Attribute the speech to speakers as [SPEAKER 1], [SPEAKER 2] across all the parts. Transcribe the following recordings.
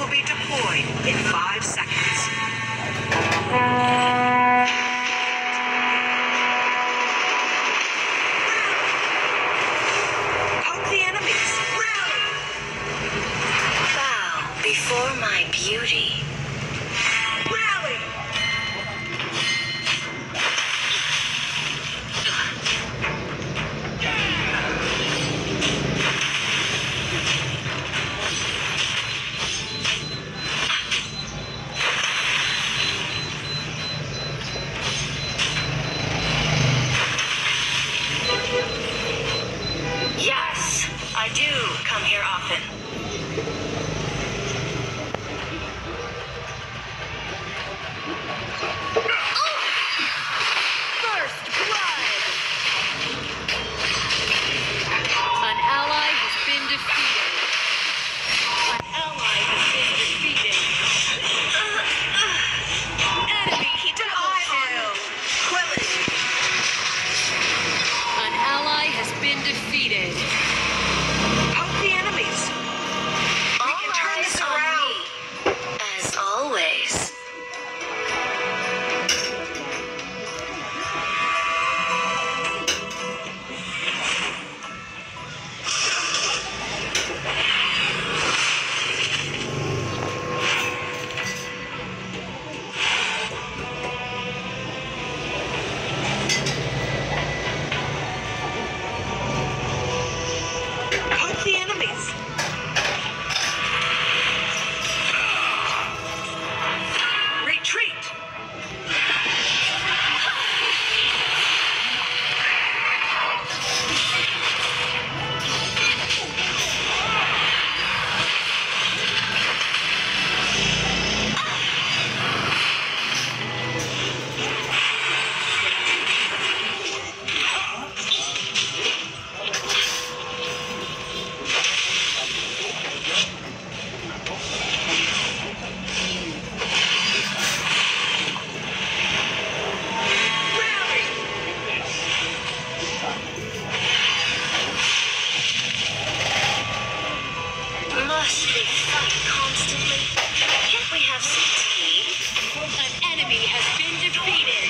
[SPEAKER 1] will be deployed in 5 seconds. Poke the enemies. Rally!
[SPEAKER 2] Bow before my beauty.
[SPEAKER 1] Rally!
[SPEAKER 2] Yes, I do come here often. First blood! An ally has been defeated. An ally has been defeated. Enemy
[SPEAKER 1] Keep an eye on him. Quickly.
[SPEAKER 2] An ally has been defeated.
[SPEAKER 1] Poke the enemies. We can turn this around.
[SPEAKER 2] As always.
[SPEAKER 1] Poke the enemies. Retreat. Rally.
[SPEAKER 2] Must we fight constantly? Can't we have some tea? An enemy has been defeated.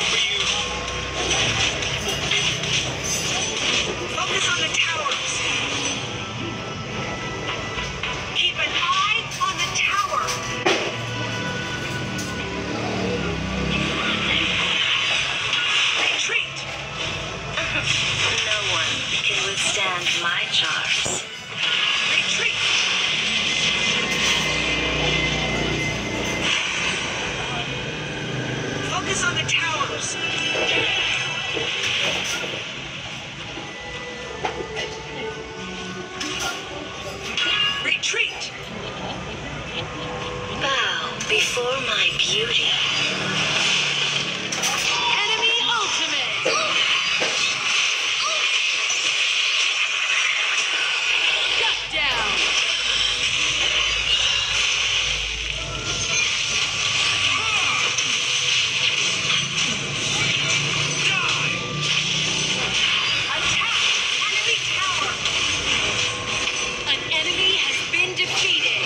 [SPEAKER 1] Focus on the towers. Keep an eye on the tower. Retreat.
[SPEAKER 2] No one can withstand my charms.
[SPEAKER 1] Retreat. Focus on the towers. Retreat.
[SPEAKER 2] Bow before my beauty. Enemy ultimate! Shut down!
[SPEAKER 1] Attack enemy tower.
[SPEAKER 2] An enemy has been defeated.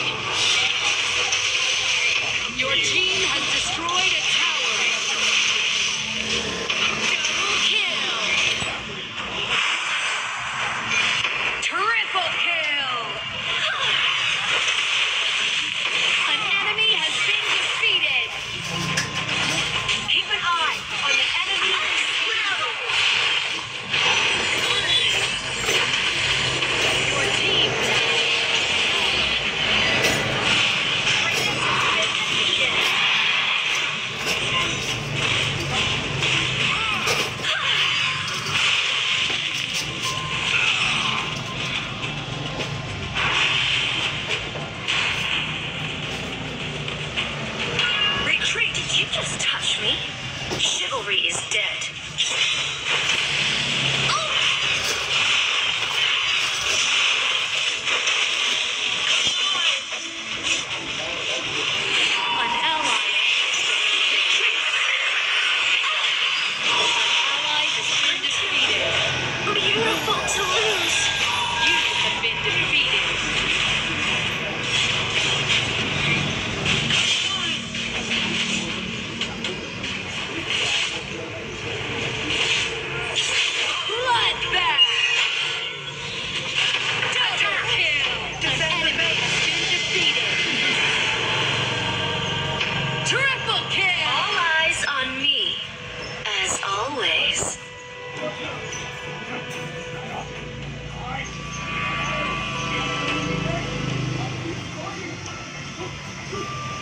[SPEAKER 2] Your team has destroyed a tower. Double kill. Triple kill. An enemy has been defeated.
[SPEAKER 1] Keep an eye on the enemy.
[SPEAKER 2] Your team
[SPEAKER 1] Retreat.
[SPEAKER 2] Did you just touch me? Chivalry is dead. An ally. An ally has been defeated. Beautiful to lose. You have been defeated.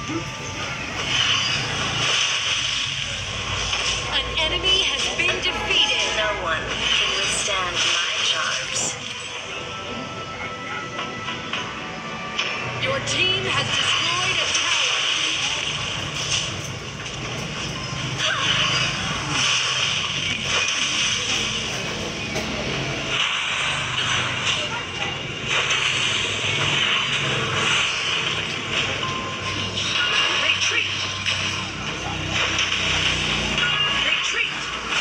[SPEAKER 2] An enemy has been defeated.
[SPEAKER 3] No one can withstand my charms.
[SPEAKER 2] Your team has destroyed a tower.
[SPEAKER 1] Retreat! Retreat!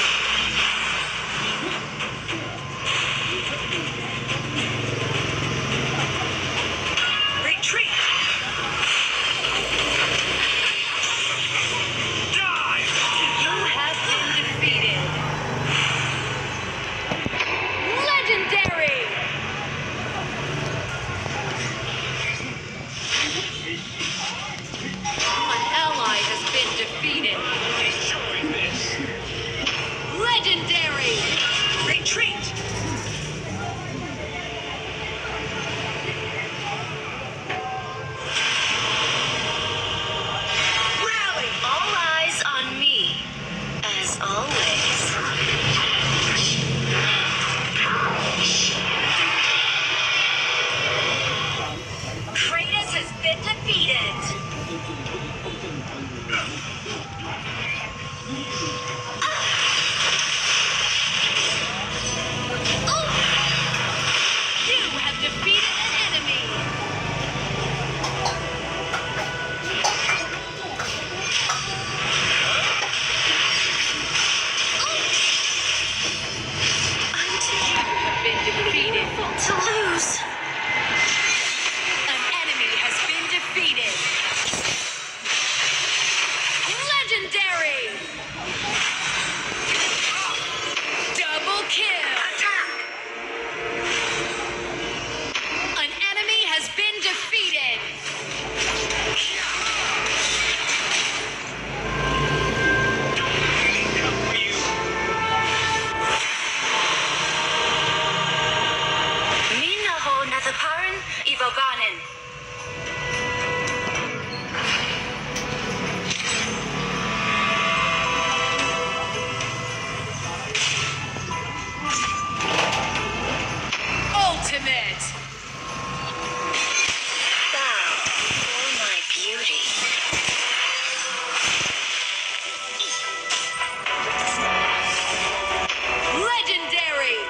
[SPEAKER 1] Retreat! Die!
[SPEAKER 2] You have been defeated. Legendary! An ally has been defeated.
[SPEAKER 1] Destroy this!
[SPEAKER 2] Legendary!
[SPEAKER 1] Retreat! Rally!
[SPEAKER 3] All eyes on me, as always.
[SPEAKER 2] Kratos has been defeated. You have defeated an enemy. You have been defeated.
[SPEAKER 3] To lose.
[SPEAKER 2] An enemy has been defeated. Legendary! Double kill!
[SPEAKER 1] Attack!
[SPEAKER 2] An enemy has been defeated.
[SPEAKER 3] Minnaho nathaparan ivoganen.
[SPEAKER 2] Ultimate!
[SPEAKER 3] Bow for my beauty.
[SPEAKER 2] Legendary!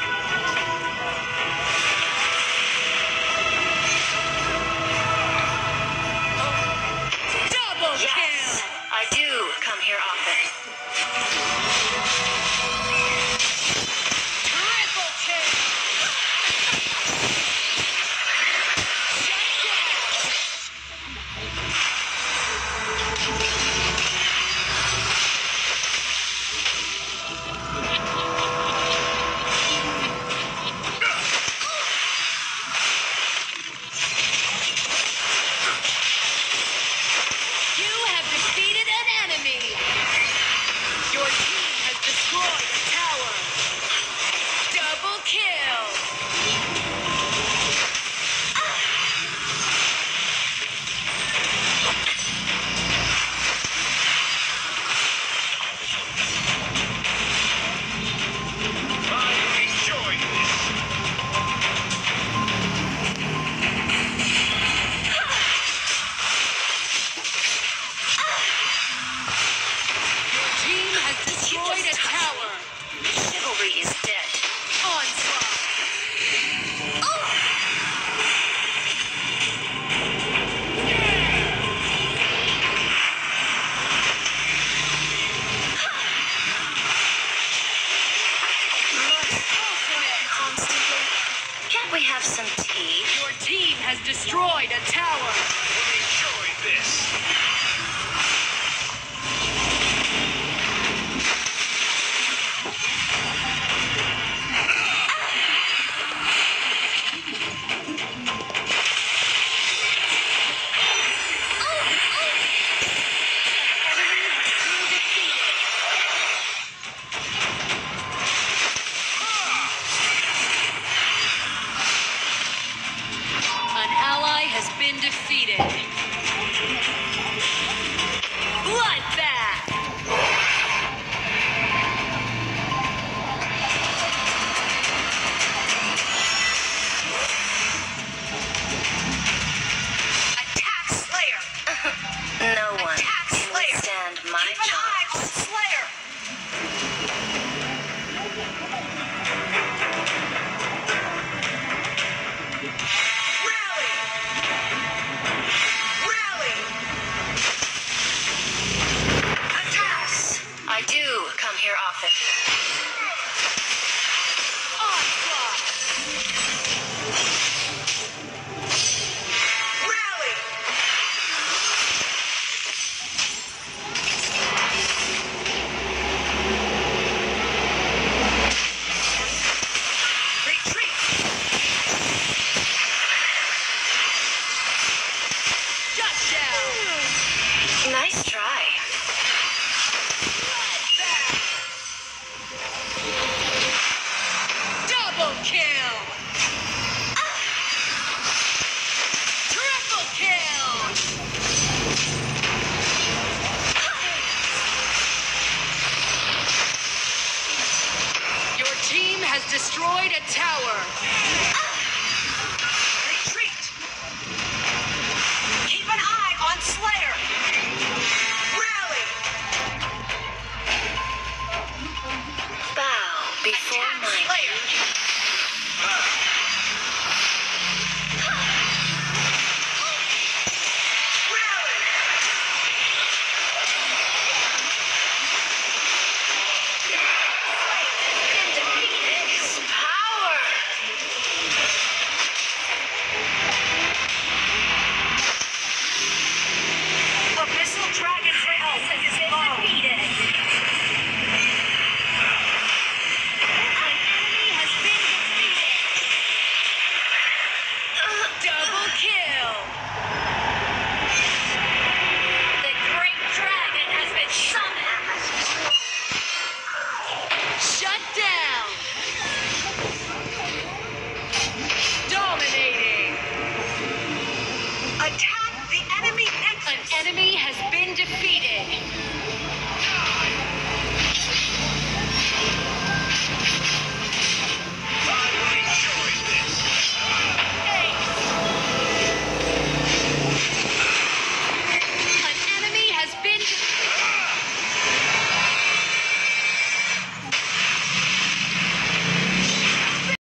[SPEAKER 2] Double
[SPEAKER 3] Yes,
[SPEAKER 2] kill!
[SPEAKER 3] I do come here often.
[SPEAKER 2] Triple kill! Shut down! You have defeated an enemy. Your team has destroyed a tower. Double kill.
[SPEAKER 1] I enjoy this!
[SPEAKER 2] Your team has destroyed a tower.
[SPEAKER 3] Chivalry is dead.
[SPEAKER 2] Onslaught. Ultimate.
[SPEAKER 3] Constantly. Can't we have some tea?
[SPEAKER 2] Your team has destroyed a tower.
[SPEAKER 1] Enjoy this!
[SPEAKER 2] An ally has been defeated. destroyed a tower.
[SPEAKER 1] Retreat. Keep an eye on Slayer. Rally.
[SPEAKER 3] Bow before
[SPEAKER 1] Attack
[SPEAKER 3] my
[SPEAKER 1] Slayer. Rally.
[SPEAKER 3] power.
[SPEAKER 1] Abyssal Dragon Realm has been defeated.
[SPEAKER 2] An enemy has been defeated. Double kill. The great dragon has been summoned. Shut down. Dominating.
[SPEAKER 1] Attack the enemy
[SPEAKER 2] An
[SPEAKER 1] nexus.
[SPEAKER 2] enemy has been defeated.